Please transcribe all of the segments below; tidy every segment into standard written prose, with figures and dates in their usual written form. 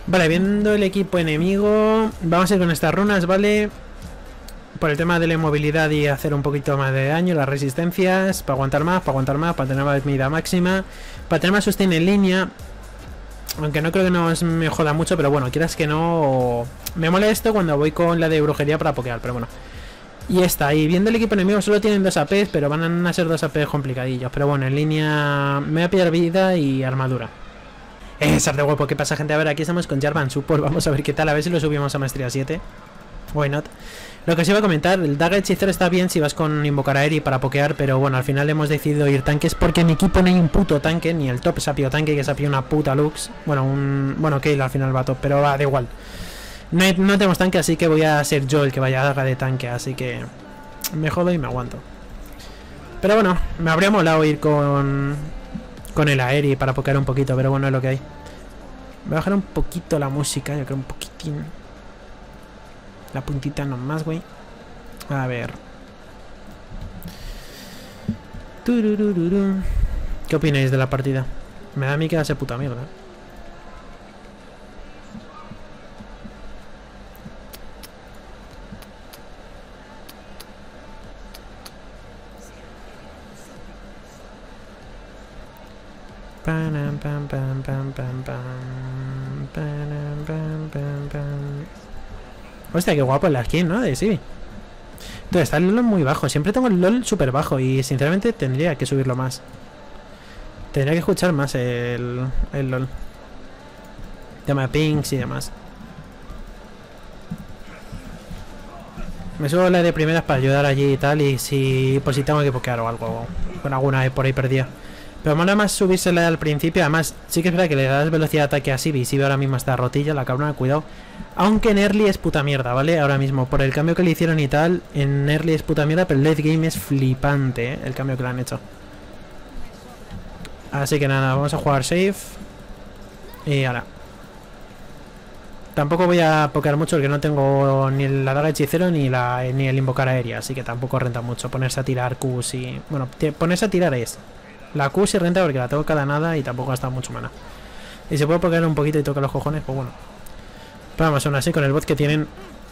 Vale, viendo el equipo enemigo, vamos a ir con estas runas, ¿vale? Por el tema de la movilidad y hacer un poquito más de daño, las resistencias, para aguantar más, para tener más vida máxima, para tener más sustain en línea. Aunque no creo que me joda mucho, pero bueno, quieras que no... Me molesto cuando voy con la de brujería para pokear, pero bueno. Y está, y viendo el equipo enemigo solo tienen 2 APs, pero van a ser 2 APs complicadillos. Pero bueno, en línea me voy a pillar vida y armadura. Sar de guapo, ¿qué pasa, gente? A ver, aquí estamos con Jarvan Support, vamos a ver qué tal, a ver si lo subimos a maestría 7. Why not? Lo que os iba a comentar, el Daga Hechicero está bien si vas con Invocar a Eri para pokear, pero bueno, al final hemos decidido ir tanques porque en mi equipo no hay un puto tanque, ni el top sapio tanque, que sapio una puta Lux. Bueno, bueno, Kayle al final va top, pero va, da igual. No tenemos tanque, así que voy a ser yo el que vaya a Daga de tanque, así que me jodo y me aguanto. Pero bueno, me habría molado ir con el Aeri para pokear un poquito, pero bueno, es lo que hay. Voy a bajar un poquito la música, yo creo un poquitín. La puntita nomás, güey. A ver. ¿Qué opináis de la partida? Me da a mí que va a ser puta mierda. Hostia, qué guapo la skin, ¿no? De sí. Entonces está el LOL muy bajo. Siempre tengo el LOL súper bajo y sinceramente tendría que subirlo más. Tendría que escuchar más el LOL. Tema de pings y demás. Me subo la de primeras para ayudar allí y tal. Y si por si tengo que pokear o algo. Con alguna por ahí perdida. Pero mola más subírsela al principio. Además, sí que es verdad que le das velocidad de ataque a Sivy. Sivy ahora mismo está rotilla, la cabrona, cuidado. Aunque en early es puta mierda, ¿vale? Ahora mismo, por el cambio que le hicieron y tal, en early es puta mierda, pero el late game es flipante, ¿eh? El cambio que le han hecho. Así que nada, vamos a jugar safe. Y ahora. Tampoco voy a pokear mucho porque no tengo ni la daga hechicero ni el invocar aérea, así que tampoco renta mucho ponerse a tirar Qs y... Bueno, ponerse a tirar es... La Q sí renta porque la tengo cada nada y tampoco gasta mucho mana. Y se puede pokear un poquito y toca los cojones, pues bueno. Pero vamos, aún así con el bot que tienen...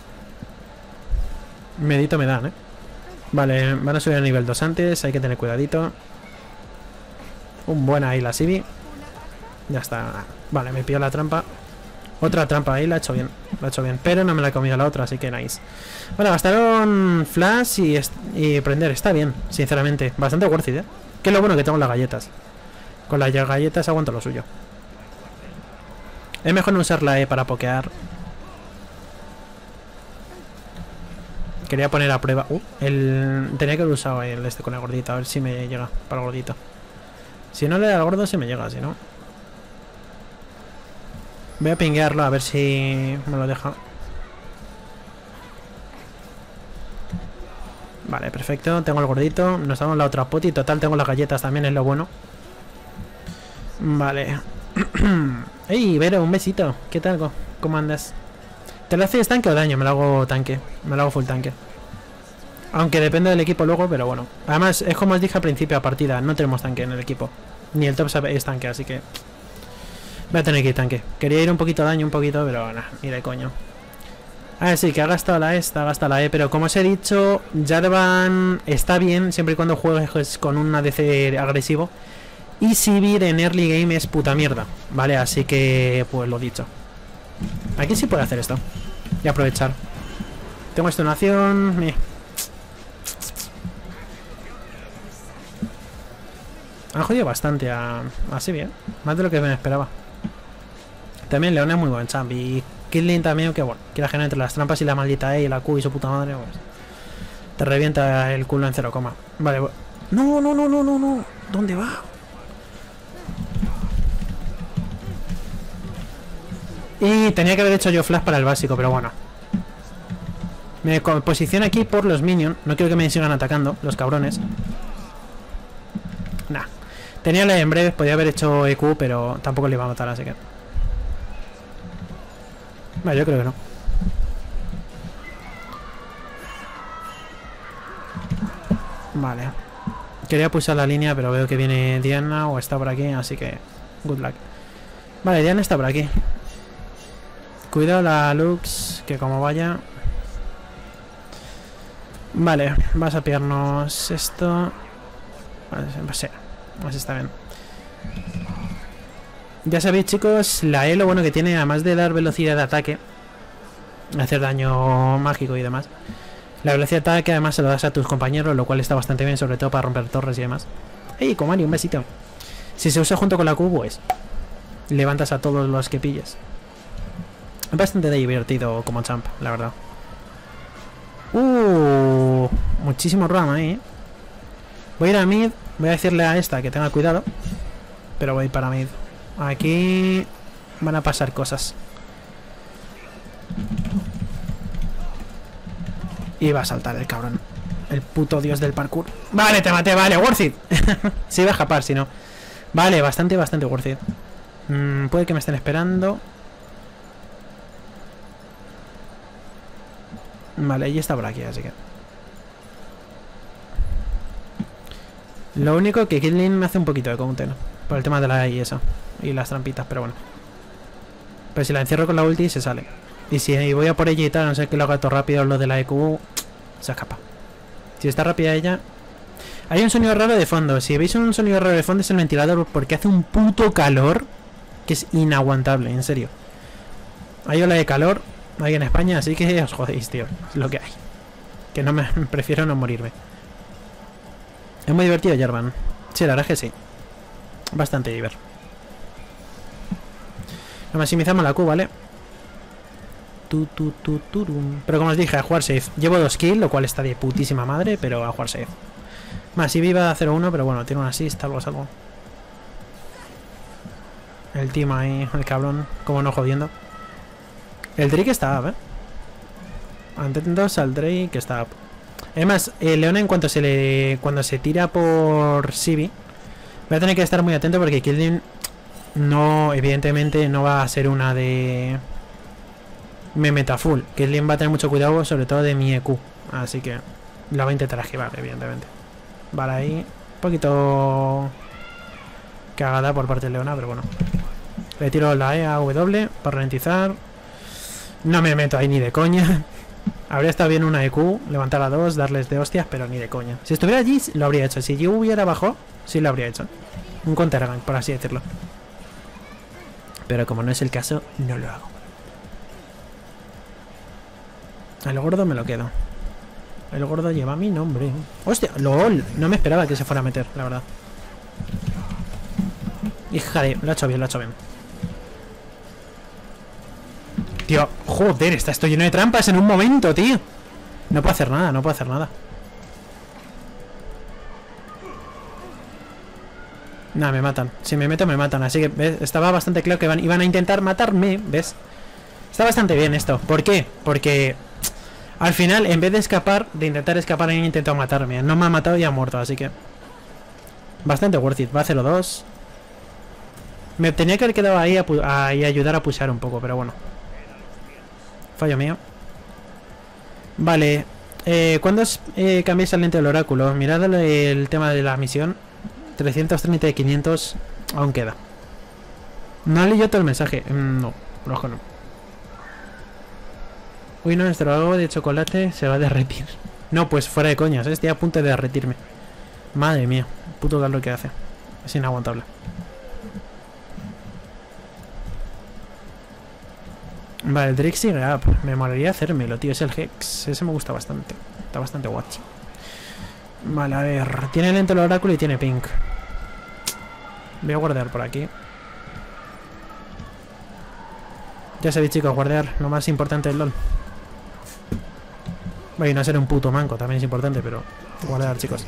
Medito me dan, ¿eh? Vale, van a subir a nivel 2 antes, hay que tener cuidadito. Un buen ahí la Sivy. Ya está. Vale, me pillo la trampa. Otra trampa ahí, la he hecho bien. La he hecho bien, pero no me la he comido la otra, así que nice. Bueno, gastaron flash y prender. Está bien, sinceramente. Bastante worth it, ¿eh? Que es lo bueno que tengo las galletas. Con las galletas aguanto lo suyo. Es mejor no usar la E para pokear. Quería poner a prueba. Tenía que haber usado el este con el gordito. A ver si me llega para el gordito. Si no le da al gordo, se me llega. Si no, voy a pinguearlo a ver si me lo deja. Vale, perfecto. Tengo el gordito. Nos damos la otra poti. Total, tengo las galletas también, es lo bueno. Vale. Ey, Vero, un besito. ¿Qué tal? ¿Cómo andas? ¿Te lo haces tanque o daño? Me lo hago tanque. Me lo hago full tanque. Aunque depende del equipo luego, pero bueno. Además, es como os dije al principio de partida. No tenemos tanque en el equipo. Ni el top es tanque, así que... Voy a tener que ir tanque. Quería ir un poquito a daño, un poquito, pero nada, ni de coño. A ver, sí, que ha gastado la E, ha gastado la E, pero como os he dicho, Jarvan está bien siempre y cuando juegues con un ADC agresivo. Y Sivir en early game es puta mierda, ¿vale? Así que, pues lo dicho. Aquí sí puedo hacer esto. Y aprovechar. Tengo stunación. Han jodido bastante a Sivir, ¿eh? Más de lo que me esperaba. También León es muy buen champ. Y Killing también, que bueno, que la gente entre las trampas y la maldita E y la Q y su puta madre, pues te revienta el culo en 0, vale, no. ¿Dónde va? Y tenía que haber hecho yo flash para el básico, pero bueno. Me posiciono aquí por los minions. No quiero que me sigan atacando, los cabrones. Nah. Tenía la en breve, podía haber hecho EQ, pero tampoco le iba a matar, así que... Vale, yo creo que no. Vale. Quería pulsar la línea, pero veo que viene Diana o está por aquí, así que... Good luck. Vale, Diana está por aquí. Cuidado la Lux, que como vaya... Vale, vas a pillarnos esto. Vale, sí, así está bien. Ya sabéis, chicos, la E lo bueno que tiene, además de dar velocidad de ataque, hacer daño mágico y demás, la velocidad de ataque además se lo das a tus compañeros, lo cual está bastante bien, sobre todo para romper torres y demás. ¡Ey, Komari, un besito! Si se usa junto con la Q, pues levantas a todos los que pilles. Es bastante divertido como champ, la verdad. Muchísimo RAM ahí, ¿eh? Voy a ir a mid. Voy a decirle a esta que tenga cuidado, pero voy para mid. Aquí van a pasar cosas. Y va a saltar el cabrón. El puto dios del parkour. Vale, te maté, vale, worth it. Sí, va a escapar, si no. Vale, bastante worth it. Puede que me estén esperando. Vale, y está por aquí, así que... Lo único que Caitlyn me hace un poquito de counter por el tema de la E y eso. Y las trampitas, pero bueno. Pero si la encierro con la ulti, se sale. Y si voy a por ella y tal, no sé que lo haga todo rápido, lo de la EQ, se escapa. Si está rápida ella... Hay un sonido raro de fondo. Si veis un sonido raro de fondo es el ventilador, porque hace un puto calor que es inaguantable, en serio. Hay ola de calor ahí en España, así que os jodéis, tío. Es lo que hay. Que no me... prefiero no morirme. Es muy divertido, Jarvan. Sí, la verdad es que sí. Bastante divertido. Lo maximizamos la Q, ¿vale? Pero como os dije, a jugar safe. Llevo 2 kills, lo cual está de putísima madre, pero a jugar safe. Más, si viva 0-1, pero bueno, tiene un assist, algo es algo. El team ahí, el cabrón, como no jodiendo. El Drake está up, Atentos al Drake que está up. Además, Leona en cuanto cuando se tira por Sivir, voy a tener que estar muy atento porque Caitlyn no, evidentemente no va a ser una de... Me meta full. Caitlyn va a tener mucho cuidado, sobre todo de mi EQ. Así que la va a intentar esquivar, evidentemente. Vale, ahí. Un poquito cagada por parte de Leona, pero bueno. Le tiro la E a W para ralentizar. No me meto ahí ni de coña. Habría estado bien una EQ, levantar a 2, darles de hostias, pero ni de coña. Si estuviera allí, lo habría hecho. Si yo hubiera bajado, sí lo habría hecho. Un countergang, por así decirlo. Pero como no es el caso, no lo hago. El gordo me lo quedo. El gordo lleva mi nombre. ¡Hostia! ¡Lol! No me esperaba que se fuera a meter, la verdad. Hija de... Lo ha hecho bien, lo ha hecho bien. Tío, joder, está esto lleno de trampas en un momento, tío. No puedo hacer nada, no puedo hacer nada. Nada, me matan. Si me meto, me matan. Así que, ¿ves? Estaba bastante claro que iban a intentar matarme, ¿ves? Está bastante bien esto. ¿Por qué? Porque al final, en vez de escapar, de intentar escapar, han intentado matarme. No me ha matado y ha muerto, así que... Bastante worth it. Va a 0-2. Me tenía que haber quedado ahí a ayudar a pushar un poco, pero bueno. Fallo mío. Vale. ¿Cuándo cambiáis al lente del oráculo? Mirad el tema de la misión. 330 de 500 aún queda. No leí yo todo el mensaje. No, rojo no. Uy, no, nuestro agua de chocolate se va a derretir. No, pues fuera de coñas, estoy a punto de derretirme. Madre mía, puto calor que hace. Es inaguantable. Vale, el Drake sigue up. Me molaría hacérmelo, tío. Es el Hex. Ese me gusta bastante. Está bastante guacho. Vale, a ver. Tiene lento el oráculo y tiene pink. Voy a guardar por aquí. Ya sabéis, chicos, guardar lo más importante del LOL. Voy a no ser un puto manco, también es importante, pero guardar, chicos.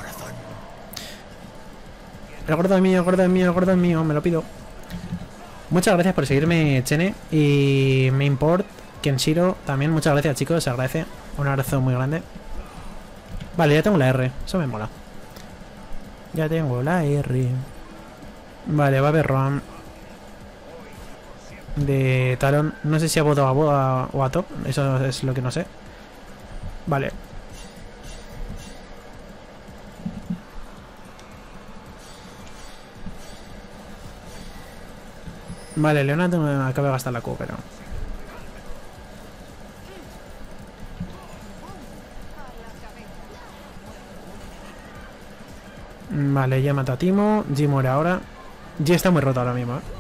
El gordo es mío, el gordo es mío, el gordo es mío, me lo pido. Muchas gracias por seguirme, Chene. Y me import, Kenshiro, también muchas gracias, chicos, se agradece. Un abrazo muy grande. Vale, ya tengo la R, eso me mola. Ya tengo la R. Vale, va a haber Roam de Talon. No sé si ha votado a Boa o a Top, eso es lo que no sé. Vale. Vale, Leonardo me acaba de gastar la Q, pero Vale, ya mata a Timo. G muere ahora. G está muy roto ahora mismo, ¿eh?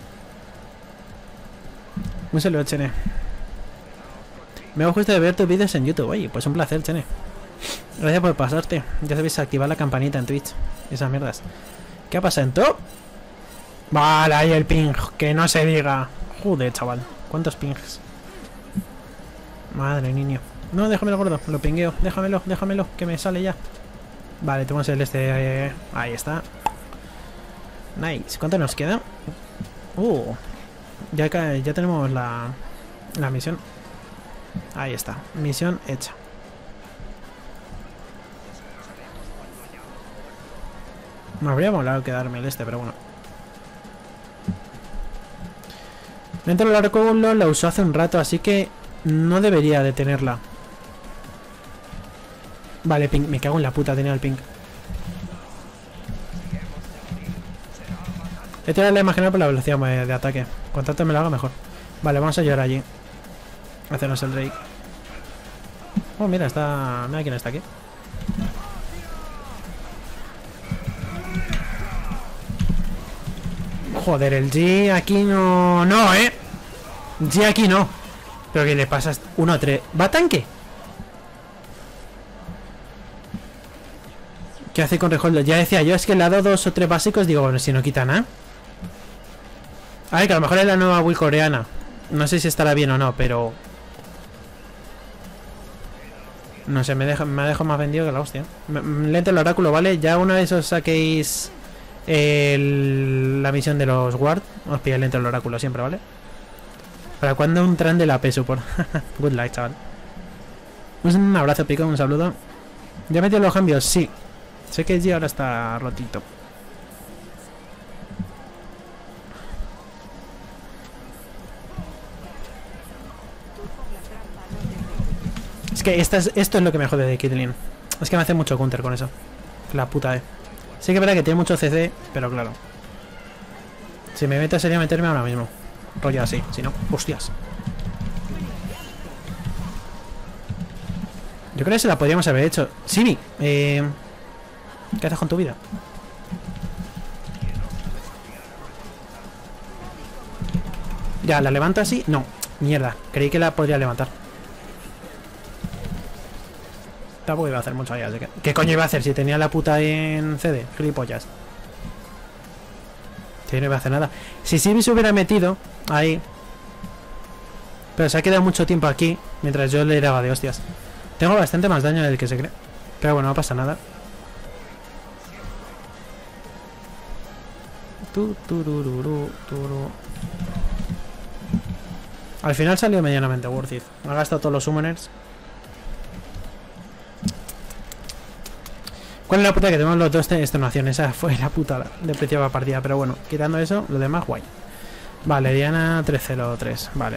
Un saludo, Chene. Me gusta de ver tus vídeos en YouTube. Oye, pues un placer, Chene. Gracias por pasarte. Ya sabéis activar la campanita en Twitch. Esas mierdas. ¿Qué ha pasado en top? Vale, ahí el ping. Que no se diga. Joder, chaval. ¿Cuántos pings? Madre, niño. No, déjamelo, gordo. Lo pingueo. Déjamelo, déjamelo. Que me sale ya. Vale, tenemos el este... ahí está. Nice. ¿Cuánto nos queda? Ya tenemos la misión. Ahí está. Misión hecha. Me habría molado quedarme el este, pero bueno. Dentro del oráculo la usó hace un rato, así que no debería de tenerla. Vale, ping. Me cago en la puta, tenía el ping. He tirado la imagen por la velocidad de ataque. Cuanto antes me lo haga, mejor. Vale, vamos a llegar allí. Hacernos el Drake. Oh, mira, está... Mira quién está aquí. Joder, el G aquí no... No, G aquí no. Pero ¿qué le pasa? 1-3. ¿Va tanque? ¿Qué hace con Reholdo? Ya decía yo, es que le ha dado 2 o 3 básicos. Digo, bueno, si no quita nada. A ver, que a lo mejor es la nueva Wii coreana. No sé si estará bien o no, pero... No sé, me ha dejado más vendido que la hostia. Lente el oráculo, ¿vale? Ya una vez os saquéis la misión de los Ward, os pilláis lente el oráculo siempre, ¿vale? ¿Para cuando un tren de la P support? Good luck, chaval. Un abrazo, Pico, un saludo. ¿Ya metió los cambios? Sí. Sé que G ahora está rotito. Es que esto es lo que me jode de Caitlyn. Es que me hace mucho counter con eso. La puta, Sí que es verdad que tiene mucho CC, pero claro. Si me meto sería meterme ahora mismo. Rollo así, si no, hostias. Yo creo que se la podríamos haber hecho. Simi, ¿qué haces con tu vida? Ya, ¿la levanto así? No, mierda, creí que la podría levantar. Tampoco iba a hacer mucho allá, así que... ¿Qué coño iba a hacer si tenía la puta en CD? Gilipollas. Sí, no iba a hacer nada. Si Simi se hubiera metido ahí... Pero se ha quedado mucho tiempo aquí mientras yo le daba de hostias. Tengo bastante más daño del que se cree. Pero bueno, no pasa nada. Al final salió medianamente worth it. Me ha gastado todos los summoners. ¿Cuál es la puta que tenemos los dos de extenuación? Esa fue la puta despreciaba partida. Pero bueno, quitando eso, lo demás guay. Vale, Diana 303. Vale.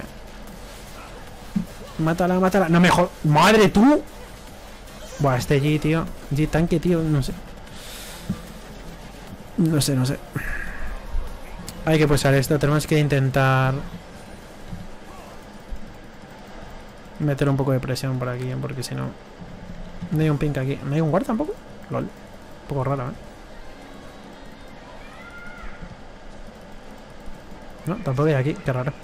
Mátala, mátala. No me jodas. ¡Madre tú! Buah, este G, tío. G tanque, tío. No sé. No sé, no sé. Hay que pulsar esto. Tenemos que intentar meter un poco de presión por aquí, porque si no... No hay un pink aquí. ¿No hay un guard tampoco? LOL. Un poco raro, No, tampoco hay aquí. Qué raro.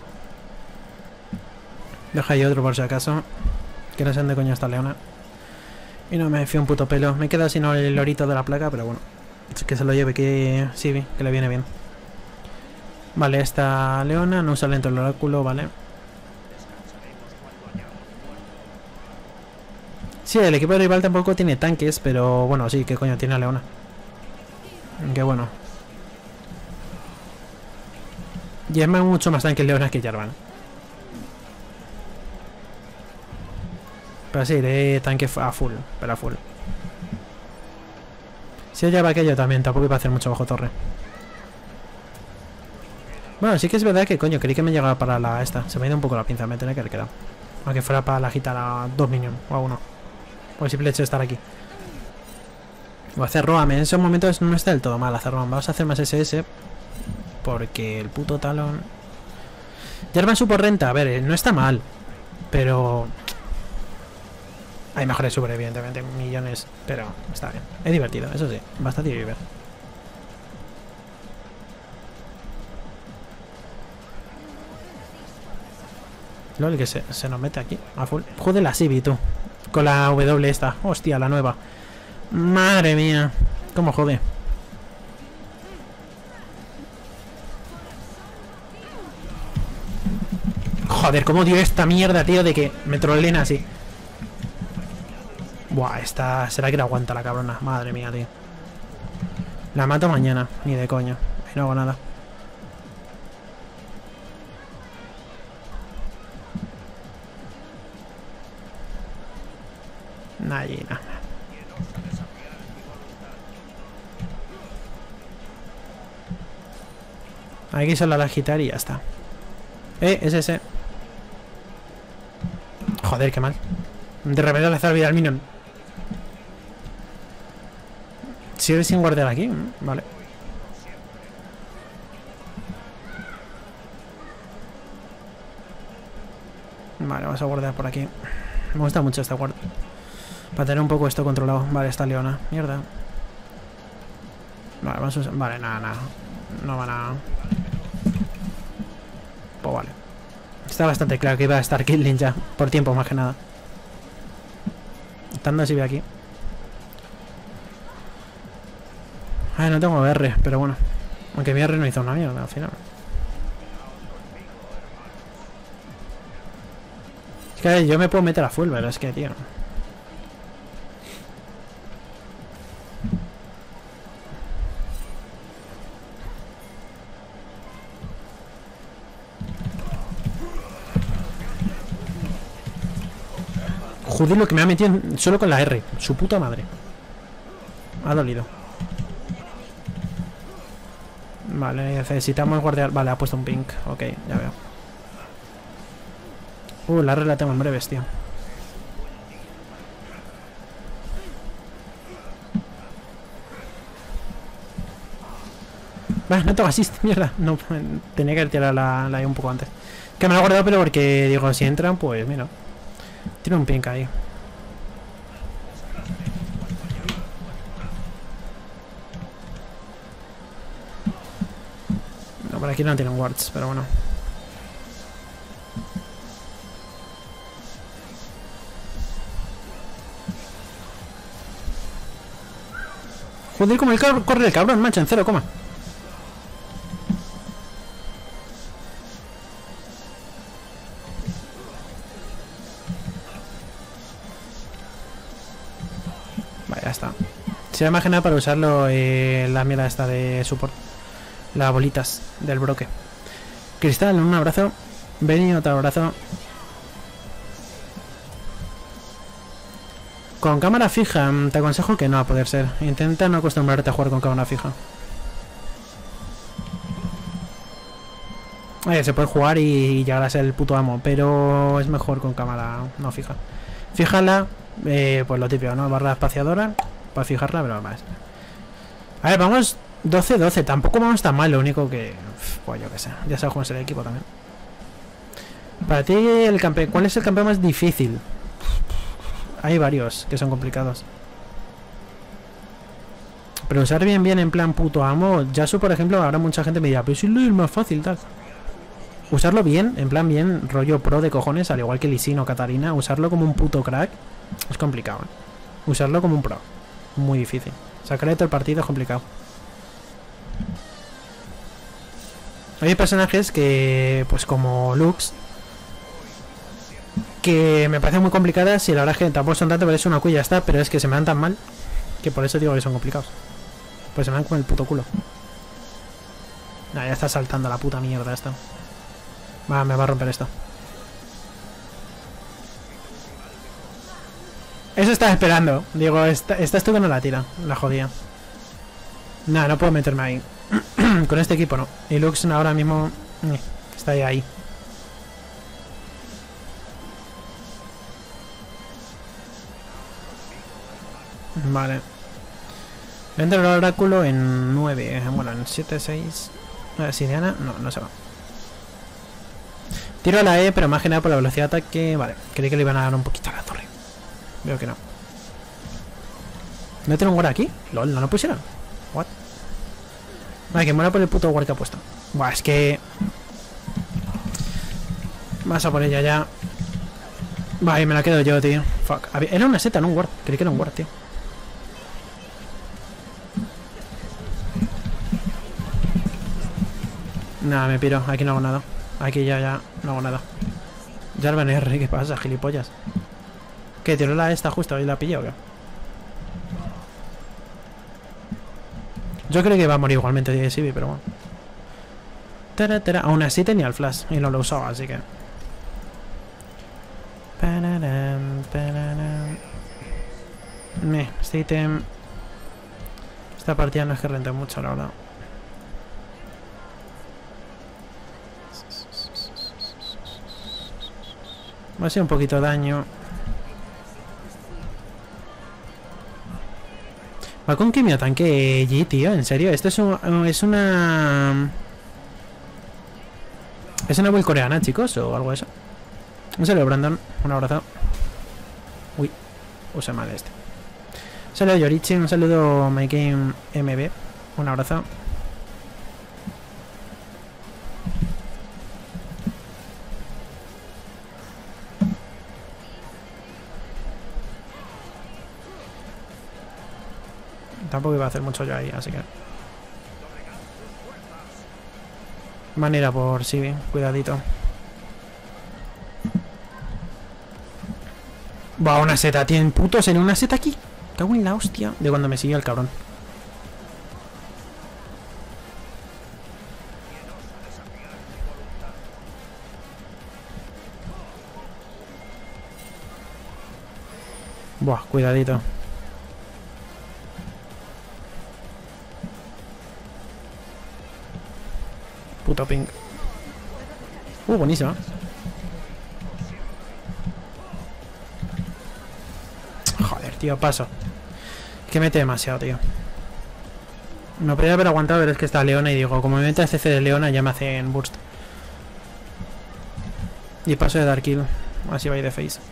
Deja ahí otro por si acaso. Que no sé dónde coño está Leona. Y no me fío un puto pelo. Me he quedado sin el lorito de la placa, pero bueno. Es que se lo lleve, que sí, que le viene bien. Vale, esta Leona. No usa lento el oráculo, vale. Sí, el equipo rival tampoco tiene tanques, pero bueno, sí, que coño tiene a Leona. Que bueno. Y es mucho más tanque Leona que Jarvan. Pero sí, de tanque a full, pero a full. Si lleva aquello también, tampoco iba a hacer mucho bajo torre. Bueno, sí que es verdad que coño, creí que me llegaba para la esta. Se me ha ido un poco la pinza, me tenía que haber quedado. Aunque fuera para la agitar a 2 minions o a 1. O el simple hecho de estar aquí. O hacer roam, en esos momentos no está del todo mal hacer roam. Vamos a hacer más SS. Porque el puto talón. Jarvan supo renta, a ver, no está mal. Pero... Hay mejores super, evidentemente, millones, pero está bien. Es divertido, eso sí, bastante divertido. LOL, que se nos mete aquí a full. Joder, la Sibi, tú. Con la W esta. Hostia, la nueva. Madre mía. Cómo jode. Joder, cómo dio esta mierda, tío, de que me troleen así. Buah, esta... ¿Será que la aguanta la cabrona? Madre mía, tío. La mato mañana. Ni de coño. Y no hago nada. Allí, nada. Aquí solo la agitar y ya está. Es ese. Joder, qué mal. De repente le hace vida al minion. ¿Sigue sin guardar aquí? Vale. Vale, vamos a guardar por aquí. Me gusta mucho esta guardia. Para tener un poco esto controlado. Vale, está Leona. Mierda. Vale, vamos a usar... Vale, nada. No van a... Pues vale. Está bastante claro que iba a estar Killing ya. Por tiempo, más que nada. Estando así ve aquí. Ay, no tengo R, pero bueno. Aunque mi R no hizo una mierda al final. Es que yo me puedo meter a full, pero es que, tío... Joder, lo que me ha metido solo con la R. Su puta madre. Ha dolido. Vale, necesitamos guardar... Vale, ha puesto un pink. Ok, ya veo. La R la tengo en breves, tío. Vale, no tengo assist, mierda. No, tenía que tirar la E un poco antes. Que me lo he guardado, pero porque digo, si entran, pues mira. Tiene un pink ahí. No, por aquí no tienen wards, pero bueno. Joder, como corre el cabrón, macho, en 0, coma. Vale, ya está. Se me imagina para usarlo la mierda esta de support. Las bolitas del bloque. Cristal, un abrazo. Benny, otro abrazo. Con cámara fija, te aconsejo que no, a poder ser. Intenta no acostumbrarte a jugar con cámara fija. Se puede jugar y llegar a ser el puto amo, pero es mejor con cámara no fija. Fíjala, pues lo típico, ¿no? Barra espaciadora para fijarla, pero más. A ver, vamos 12-12, tampoco vamos tan mal, lo único que... Pues yo qué sé, ya sabes cómo es el equipo también. Para ti, ¿cuál es el campeón más difícil? Hay varios que son complicados. Pero usar bien en plan puto amo. Yasuo, por ejemplo, ahora mucha gente me dirá, pero si es más fácil, tal. Usarlo bien, en plan bien, rollo pro de cojones, al igual que Lee Sin o Katarina. Usarlo como un puto crack es complicado, ¿eh? Usarlo como un pro, muy difícil. Sacarle todo el partido es complicado. Hay personajes que, pues como Lux, que me parecen muy complicadas y la verdad es que tampoco son tanto, pero es una cuya está, pero es que se me dan tan mal que por eso digo que son complicados. Pues se me dan con el puto culo. Nah, ya está saltando la puta mierda esta. Va, me va a romper esto. Eso estaba esperando. Digo, esta esto que no la tira. La jodía. Nah, no puedo meterme ahí. Con este equipo no. Y Lux ahora mismo está ahí. Vale. Entra el oráculo en 9. Bueno, en 7, 6. Siriana, no se va. Tiro a la E, pero más que nada por la velocidad de ataque. Vale, creí que le iban a dar un poquito a la torre. Veo que no. ¿No tiene un guard aquí? LOL, ¿no lo pusieron? What? Vale, que muera por el puto guard que ha puesto. Buah, es que... Vas a por ella ya. Vale, me la quedo yo, tío. Fuck. Era una seta, no un guard. Creí que era un guard, tío. Nada, me piro. Aquí no hago nada. Aquí ya no hago nada. Jarvan R, ¿qué pasa, gilipollas? ¿Qué? ¿Tiró la esta justo y la pilló o qué? Yo creo que va a morir igualmente de Sivir, pero bueno. Aún así tenía el flash y no lo usaba, así que... Este ítem... Esta partida no es que rente mucho, la verdad. Va a ser un poquito de daño. Va con quimio tanque G, tío, en serio. Esto es una... ¿Es una build coreana, chicos? ¿O algo de eso? Un saludo, Brandon. Un abrazo. Uy, usa mal este. Un saludo, Yorichi. Un saludo, MyGame MB. Un abrazo. Tampoco iba a hacer mucho yo ahí, así que... Manera por sí, cuidadito. Va, una seta, tienen putos en una seta aquí. Cago en la hostia de cuando me siguió el cabrón. Buah, cuidadito. Puto ping. Buenísima. Joder, tío, paso. Que mete demasiado, tío. Me podría haber aguantado, pero es que está Leona y digo, como me mete a CC de Leona ya me hacen burst. Y paso de dar kill. Así va a ir de face.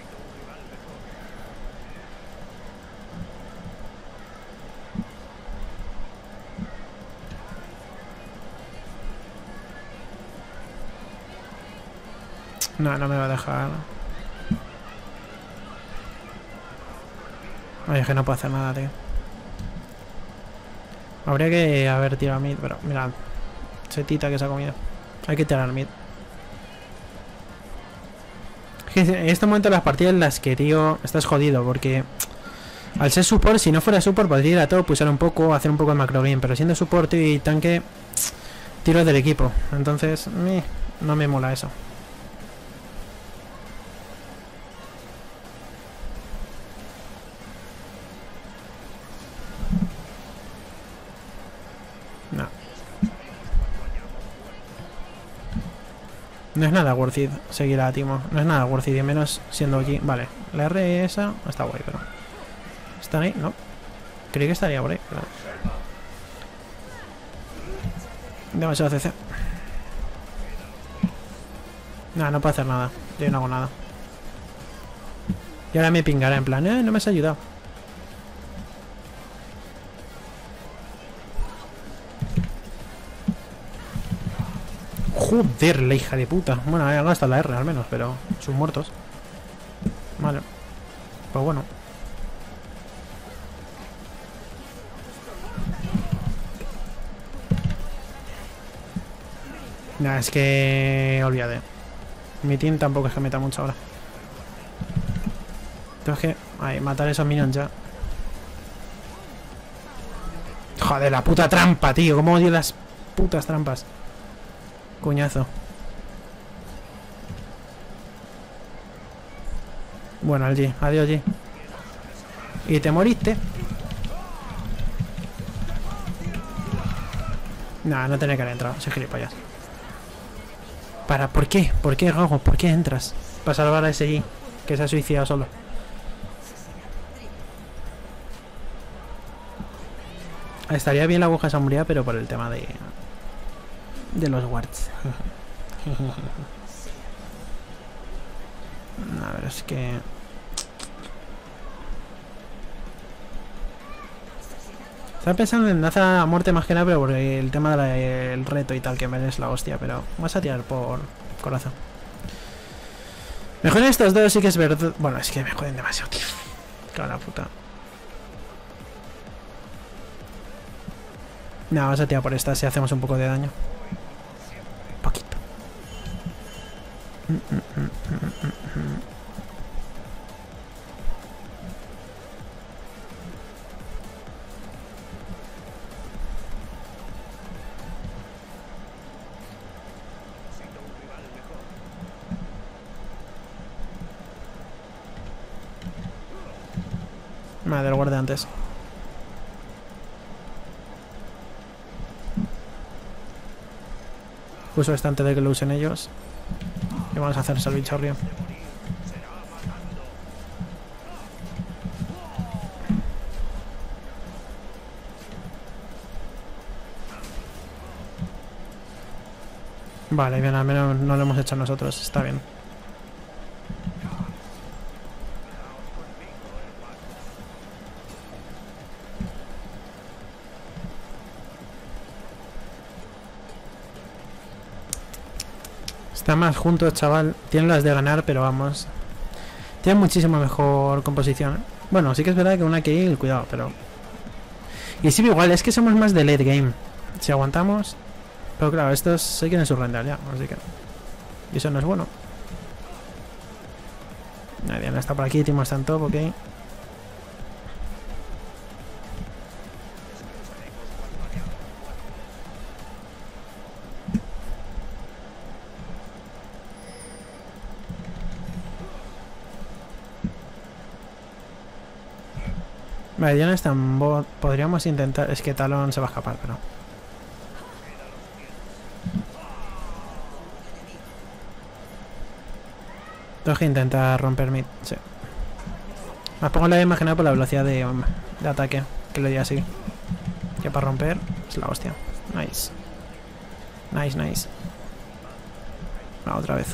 No, no me va a dejar. Ay, es que no puedo hacer nada, tío. Habría que haber tirado mid, pero mirad. Setita que se ha comido. Hay que tirar mid. En este momento las partidas en las que, tío, estás jodido, porque al ser support, si no fuera support podría ir a todo, pulsar un poco, hacer un poco de macro game, pero siendo support y tanque, tiro del equipo. Entonces, no me mola eso. No. No es nada worth it seguir a Timo. No es nada worth it, y menos siendo aquí. Vale, la R esa está guay, pero... ¿Están ahí? No. Creí que estaría por ahí, pero... Demasiado CC. Nah, no puedo hacer nada. Yo no hago nada. Y ahora me pingará en plan, no me has ayudado. Joder, la hija de puta. Bueno, han gastado la R al menos, pero son muertos. Vale. Pues bueno. Nah, es que... Olvídate. Mi team tampoco es que meta mucho ahora. Tengo que... Ay, matar a esos minions ya. Joder, la puta trampa, tío. Cómo odio las putas trampas. Coñazo. Bueno, al G. Adiós, G. Y te moriste. Nah, no tenía que haber entrado. Soy gilipollas. ¿Por qué? ¿Por qué, Gago? ¿Por qué entras? Para salvar a ese G que se ha suicidado solo. Estaría bien la aguja samuría, pero por el tema de los wards. A ver, es que... Estaba pensando en Daza a muerte más que nada, pero por el tema del reto y tal, que me es la hostia, pero vas a tirar por corazón. Mejor estos dos sí que es verdad. Bueno, es que me joden demasiado, tío. Cago en la puta. No, vas a tirar por esta si hacemos un poco de daño. Poquito. Madre, lo guardé antes. Puso esto antes de que lo usen ellos. Y vamos a hacer salvichorrio. Vale, bien, al menos no lo hemos hecho nosotros. Está bien. Está más juntos, chaval. Tienen las de ganar, pero vamos. Tienen muchísimo mejor composición. Bueno, sí que es verdad que una kill, cuidado, pero... Y sí, igual, es que somos más de late game. Si aguantamos... Pero claro, estos se quieren surrender ya, así que... Y eso no es bueno. Nadie no está por aquí, Timo está en top, ok. Vale, ya no está en bot. Podríamos intentar... Es que Talon se va a escapar, pero... Tengo que intentar romper mid, sí. Me pongo la imaginada por la velocidad de ataque, que lo diga así. Que para romper es la hostia. Nice. Nice, nice. Va, otra vez.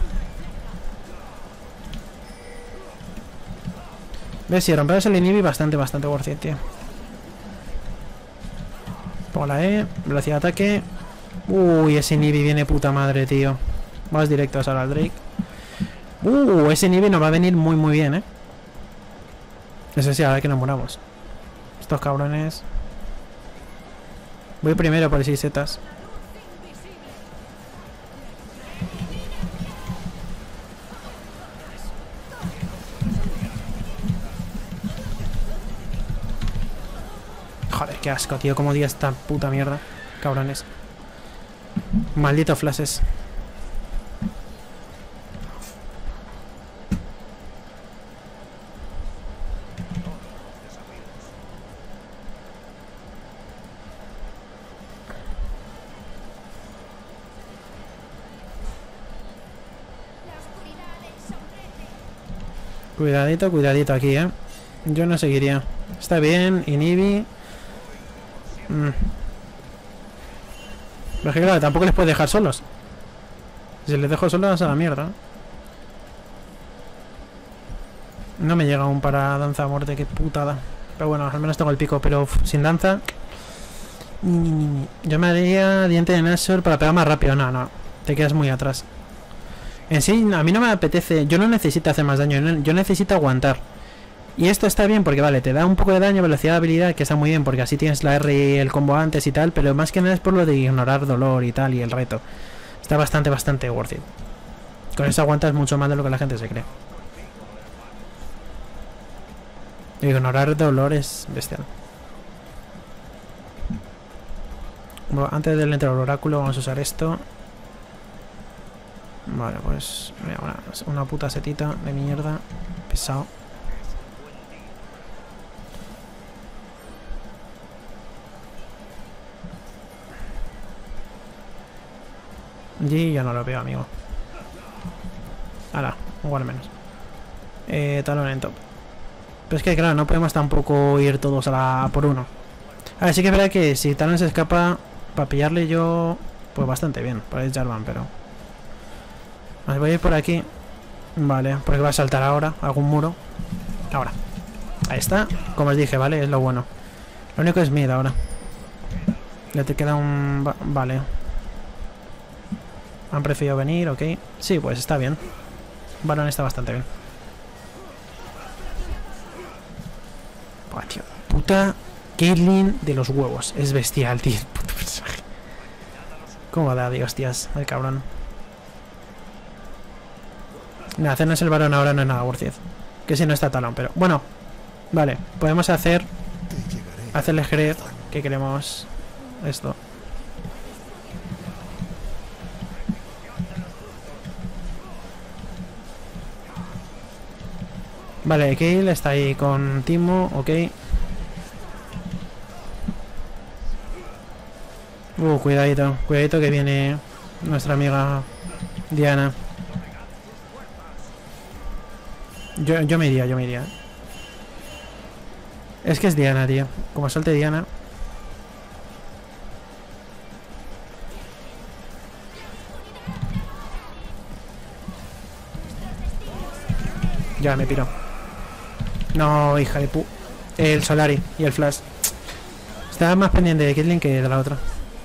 ¿Ves? Si rompemos el inhibi, bastante worth it, tío. Pongo la E, velocidad de ataque. Uy, ese inhibi viene puta madre, tío. Vamos directos ahora al Drake. Ese inhibi nos va a venir muy bien, Eso sí, ahora que nos moramos. Estos cabrones. Voy primero por 6 setas. Joder, qué asco, tío. Cómo odio esta puta mierda. Cabrones. Malditos flashes. Cuidadito, cuidadito aquí, Yo no seguiría. Está bien, inhibi. Pero es que claro, tampoco les puedes dejar solos. Si les dejo solos a la mierda. No me llega aún para danza a muerte, qué putada. Pero bueno, al menos tengo el pico, pero sin danza... Yo me haría diente de Nashor para pegar más rápido. No, te quedas muy atrás. En sí, a mí no me apetece. Yo no necesito hacer más daño, yo necesito aguantar. Y esto está bien porque, vale, te da un poco de daño, velocidad de habilidad, que está muy bien porque así tienes la R y el combo antes y tal. Pero más que nada es por lo de ignorar dolor y tal y el reto. Está bastante worth it. Con eso aguantas mucho más de lo que la gente se cree. Ignorar dolor es bestial. Bueno, antes del entrar al oráculo vamos a usar esto. Vale, pues mira, una puta setita de mierda. Pesado. Y ya no lo veo, amigo. Hala, igual menos. Talón en top. Pero es que claro, no podemos tampoco ir todos a la por uno. A ver, sí que es verdad que si Talon se escapa, para pillarle yo, pues bastante bien. Por ahí Jarvan, pero... Vale, voy a ir por aquí. Vale, porque va a saltar ahora algún muro. Ahora. Ahí está. Como os dije, ¿vale? Es lo bueno. Lo único es mid ahora. Le te queda un... Vale. Han preferido venir, ok. Sí, pues está bien. Varón está bastante bien. Buah, tío. Puta Caitlyn de los huevos. Es bestial, tío. Puto personaje. ¿Cómo da de hostias el cabrón? Nada, hacernos el varón ahora no es nada worth it. Que si no está talón, pero... Bueno. Vale. Podemos hacerles creer que queremos esto. Vale, Kayle está ahí con Timo, ok. Cuidadito, cuidadito que viene nuestra amiga Diana. Yo me iría. Es que es Diana, tío. Como salte Diana. Ya me piro. No, hija de pu... El Solari y el Flash. Estaba más pendiente de Caitlyn que de la otra.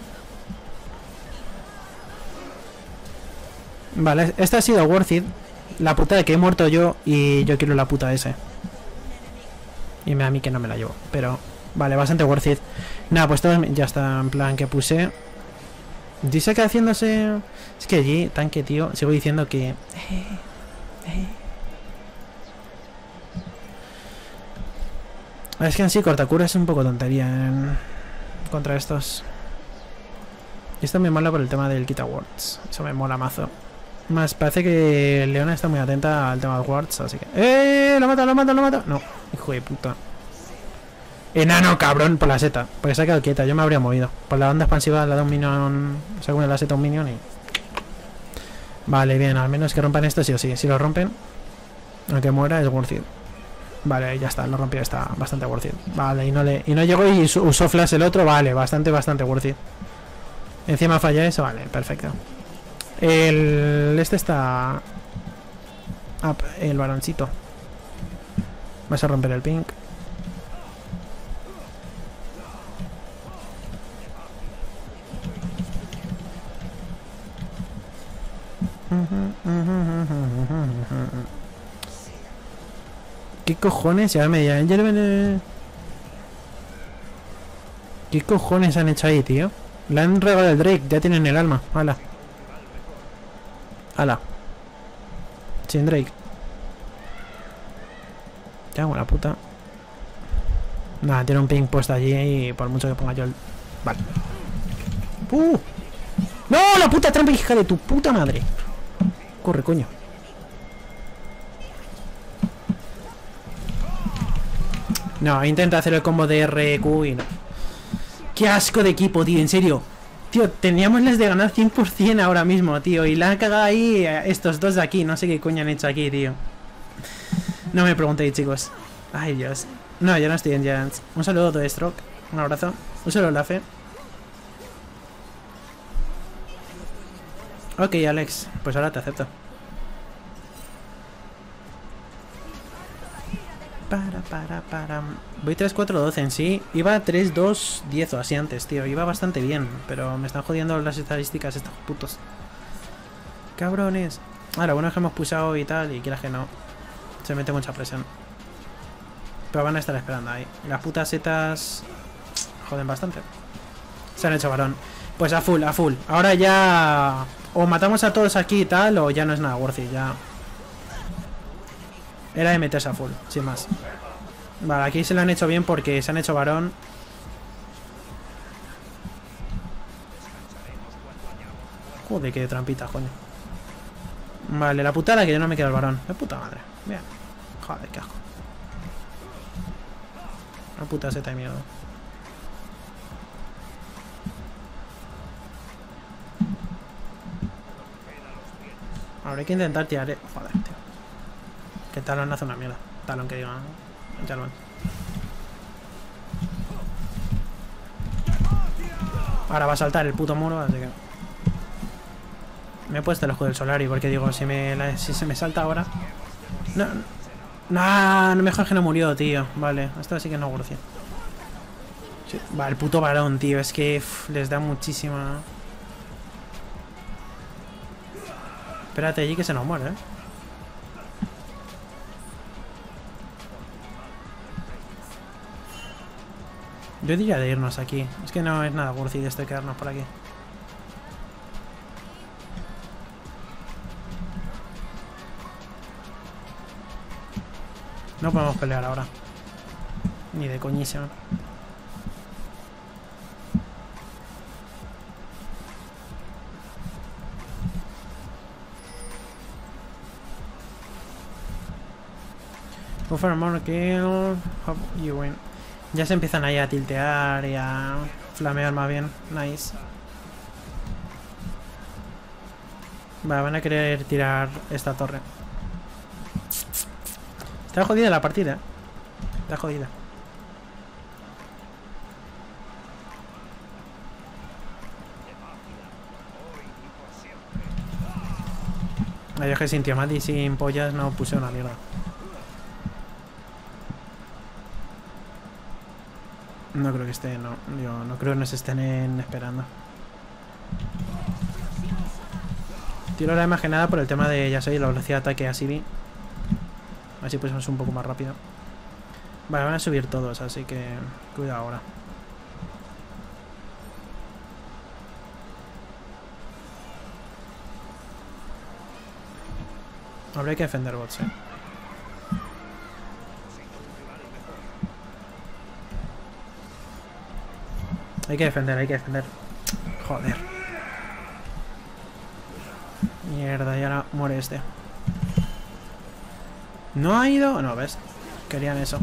Vale, esta ha sido worth it. La puta de que he muerto yo y yo quiero la puta ese. Y a mí que no me la llevo. Pero, vale, bastante worth it. Nada, pues todo ya está en plan que puse. Dice que haciéndose... Es que allí, tanque, tío, sigo diciendo que... Es que en sí cortacura es un poco tontería contra estos. Y esto me mola por el tema del Kit Awards. Eso me mola mazo. Más parece que Leona está muy atenta al tema de Awards, así que... ¡Lo mata! No, hijo de puta. Enano, cabrón, por la seta. Porque se ha quedado quieta, yo me habría movido. Por la onda expansiva le da un minion... Según la seta un minion y... Vale, bien, al menos que rompan esto sí o sí. Si lo rompen, aunque muera es worth it. Vale, ya está, lo rompió, está bastante worth it. Vale, y no llegó y usó flash el otro, vale, bastante worth it. Encima falla eso, vale, perfecto. Este está... el varoncito. Vas a romper el pink. ¿Qué cojones? Ya me dirán. ¿Qué cojones han hecho ahí, tío? Le han regalado el Drake, ya tienen el alma. Hala. Hala. Sin Drake. Ya, buena puta. Nada, tiene un ping puesto allí y por mucho que ponga yo el... Vale. ¡No! ¡La puta trampa, hija de tu puta madre! Corre, coño. No, intenta hacer el combo de RQ y no. ¡Qué asco de equipo, tío! En serio. Tío, teníamos las de ganar 100% ahora mismo, tío. Y la han cagado ahí estos dos de aquí. No sé qué coño han hecho aquí, tío. No me preguntéis, chicos. Ay, Dios. No, yo no estoy en Giants. Un saludo de Stroke. Un abrazo. Un saludo, la fe. Ok, Alex. Pues ahora te acepto. Para. Voy 3-4-12 en sí. Iba 3-2-10 o así antes, tío. Iba bastante bien. Pero me están jodiendo las estadísticas estos putos cabrones. Ahora, bueno es que hemos pulsado y tal. Y quieras que no, se mete mucha presión. Pero van a estar esperando ahí. Las putas setas joden bastante. Se han hecho varón. Pues a full. Ahora ya... O matamos a todos aquí y tal, o ya no es nada worth it, ya... Era de meterse a full, sin más. Vale, aquí se lo han hecho bien porque se han hecho varón. Joder, qué trampita, coño. Vale, la putada que yo no me quedo el varón. De puta madre. Bien. Joder, qué asco. Una puta seta de miedo. Ahora hay que intentar tirar... Joder, tío. Que Talon hace una mierda. Talon que diga... Talon. Ahora va a saltar el puto muro, así que... Me he puesto el escudo del Solari porque digo, si se me salta ahora... No, mejor que no murió, tío. Vale, esto sí que no es worth it. Sí. Va, el puto varón, tío. Es que les da muchísima... Espérate allí que se nos muere, ¿eh? Yo diría de irnos aquí. Es que no es nada worth it esto de quedarnos por aquí. No podemos pelear ahora. Ni de coñísima. Go for a more kill. Hope you win. Ya se empiezan ahí a tiltear y a flamear más bien. Nice. Vale, van a querer tirar esta torre. Está jodida la partida. Está jodida. Yo que sin Tiamat y sin pollas no puse una mierda. No creo que estén, no. Yo no creo que nos estén esperando. Tiro la más que nada por el tema de, ya sabéis, la velocidad de ataque a Sivir. Así pues es un poco más rápido. Vale, van a subir todos, así que cuidado ahora. Habrá que defender bots, ¿eh? Hay que defender, hay que defender. Joder. Mierda, y ahora muere este. ¿No ha ido? No, ¿ves? Querían eso.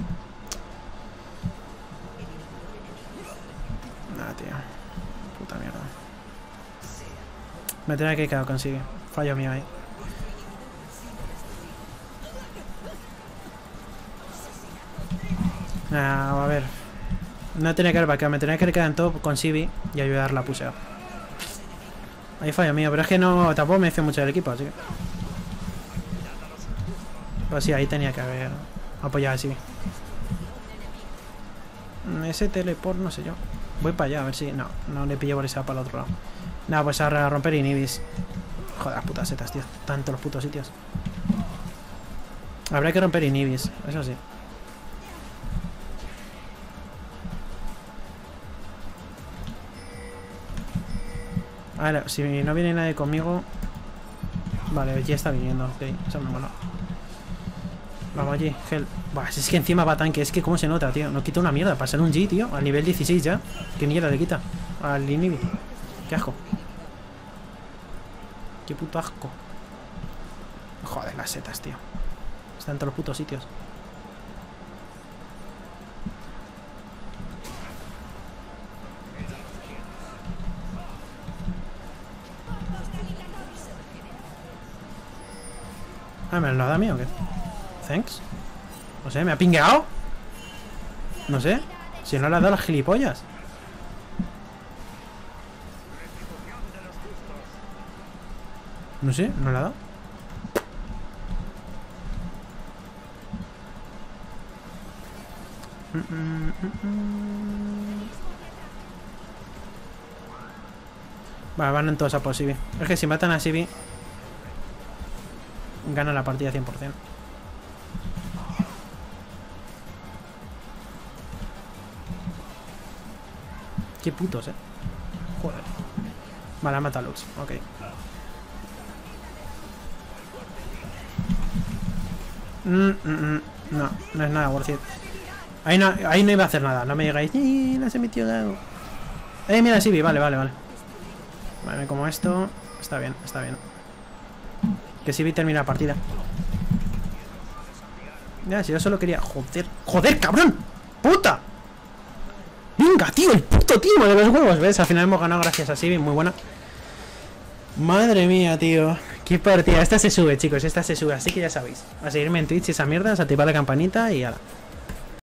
Nah, tío. Puta mierda. Me tenía que quedar consigue. Fallo mío ahí. A ver. No tenía que haber vaqueado, me tenía que haber quedado en top con Sivi y ayudarla a pusear. Ahí fallo mío, pero es que no, tampoco me hice mucho del equipo, así que... Pues sí, ahí tenía que haber apoyado a Sivi. Ese teleport, no sé yo. Voy para allá, a ver si... No, no le pillo por esa para el otro lado. Nada, pues a romper inhibis. Joder, putas setas, tío. Tantos los putos sitios. Habrá que romper inhibis, eso sí. Vale, si no viene nadie conmigo... Vale, ya está viniendo, ok, eso me mola. Vamos allí, gel. Buah, es que encima va tanque, es que cómo se nota, tío. No quita una mierda, para ser un G, tío. Al nivel 16 ya. ¿Qué mierda le quita? Al inhibi. Qué asco. Qué puto asco. Joder, las setas, tío. Están en todos los putos sitios. Ah, ¿me lo da a mí o qué? Thanks. No sé, ¿me ha pingueado? No sé. Si no le ha dado las gilipollas. No sé, no le ha dado. Vale, van en todos a por Sivi. Es que si matan a Sivi gana la partida 100%. Qué putos, joder. Vale, mata a Lux, ok. No, no es nada worth it. Ahí no iba a hacer nada, no me digáis. No se metió algo. Mira, Sivi, vale. Vale, como esto. Está bien, está bien. Que Sivi termina la partida. Ya, si yo solo quería... ¡Joder, cabrón! ¡Puta! ¡Venga, tío! ¡El puto timo de los huevos! ¿Ves? Al final hemos ganado gracias a Sivi. Muy buena. Madre mía, tío. Qué partida. Esta se sube, chicos. Esta se sube. Así que ya sabéis. A seguirme en Twitch y esa mierda. A activar la campanita y ala.